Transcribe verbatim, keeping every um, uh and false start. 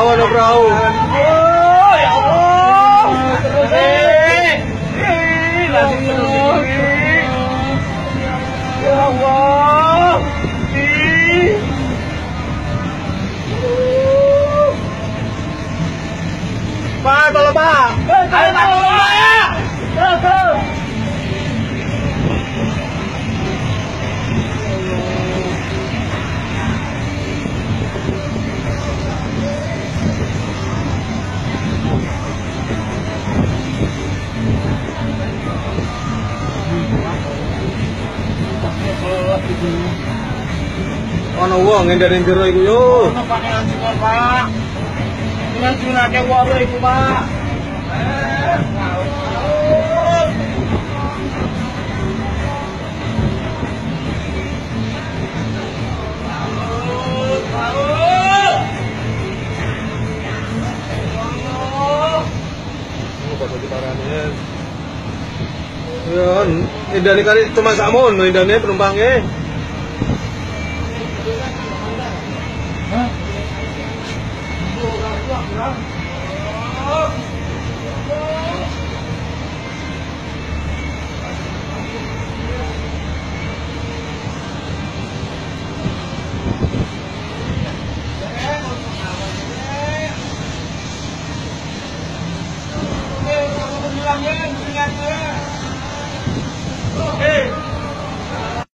ada perahu. Oh, ya Allah. Terus eh. Eh, lagi terus ini. Ya Allah. Ih. Pak, tolong Pak. Ayo Pak, tolong Pak ya. Terus, terus. Ono wong ngendari jero iku yo. Ono Pak ning Anjungan, Pak. Ning Anjungan akeh wong iku, Pak. Ya, indane kali cuma sakmono indane penumpangnya. Oke.